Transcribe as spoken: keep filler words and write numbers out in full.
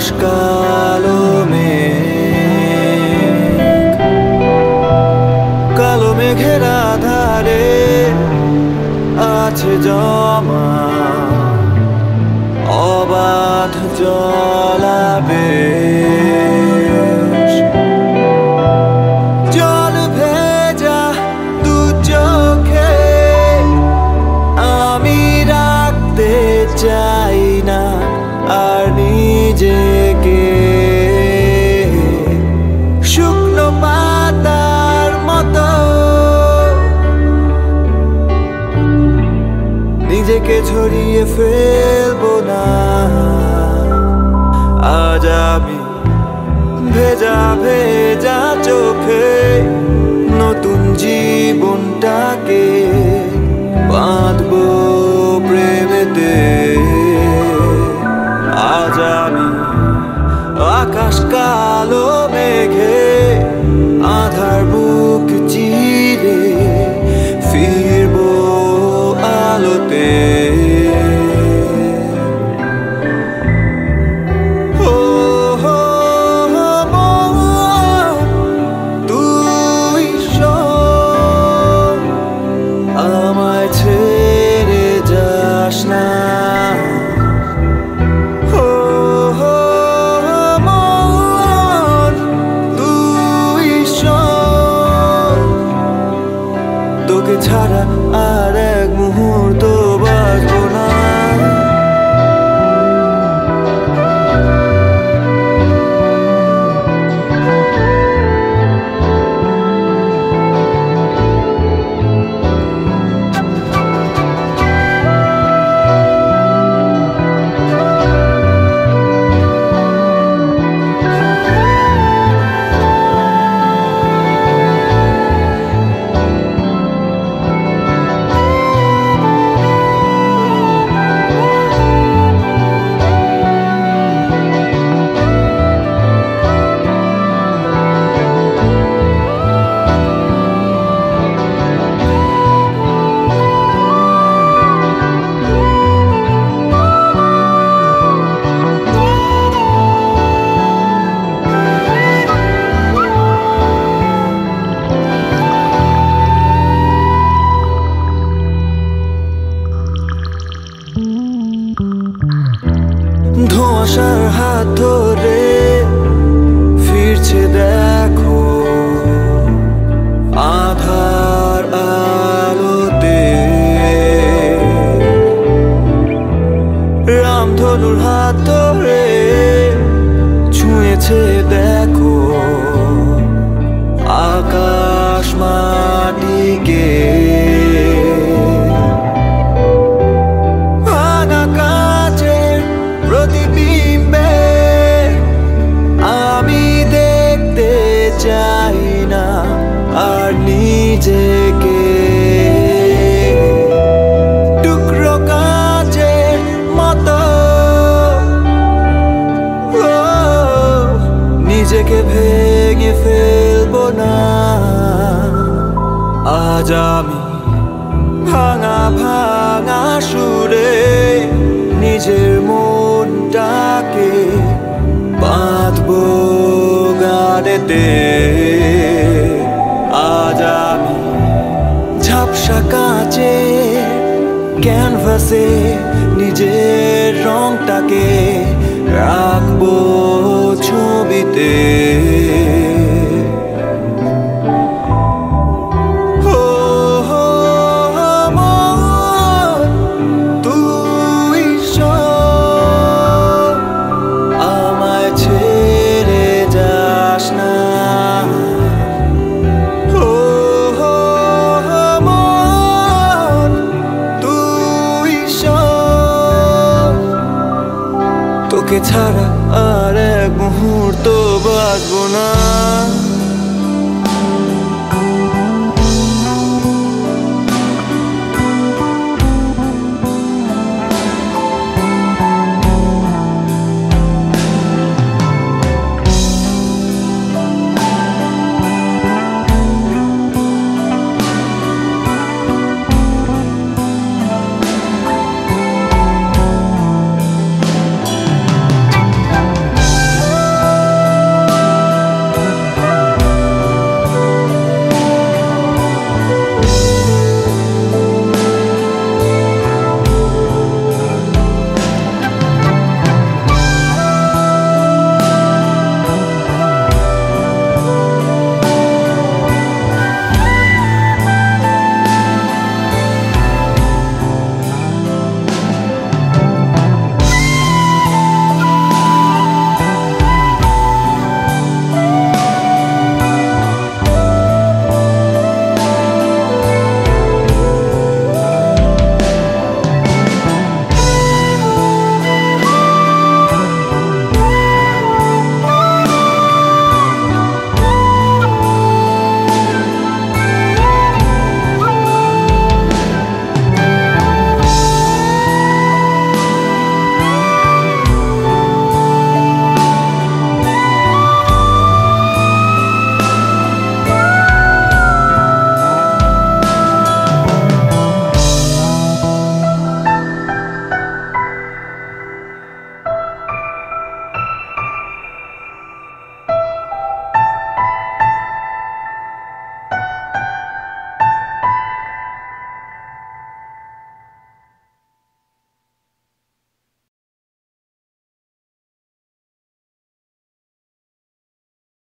আকাশ কালো মেঘ, কালো মেঘের আধারে আছে জমা অবাধ জলাবেশ। জল ভেজা দু চোখে আমি রাখতে চাই না আর নিজেকে, শুকনো পাতার মতো নিজেকে ঝরিয়ে ফেলবো না। আজ আমি ভেজা ভেজা চোখে নতুন জীবনটাকে বাঁধবো প্রেমেতে। আজ আমি আকাশ কালো মেঘে আধার বুক চিরে ফিরবো আলোতে। আমায় ছেড়ে যাস না, তোকে ছাড়া আর এক মুহূর্ত বাঁচবো না। ধোঁয়াশার হাত ধরে ফিরছে দেখো আধার আলোতে। রামধনুর হাত ধরে ছুঁয়েছে দেখো আকাশ মাটিকে। প্রতিবিম্বে আমি দেখতে চাই না আর নিজেকে, টুকরো কাচের মতো নিজেকে ভেঙে ফেলবো না। আজ আমি ভাঙা ভাঙা সুরে নিজের মনটাকে বাঁধবো গানেতে। আজ আমি ঝাপসা কাঁচে ক্যানভাসে নিজের রংটাকে রাখবো ছবিতে। তোকে ছাড়া আর এক মুহূর্ত বাঁচবো না।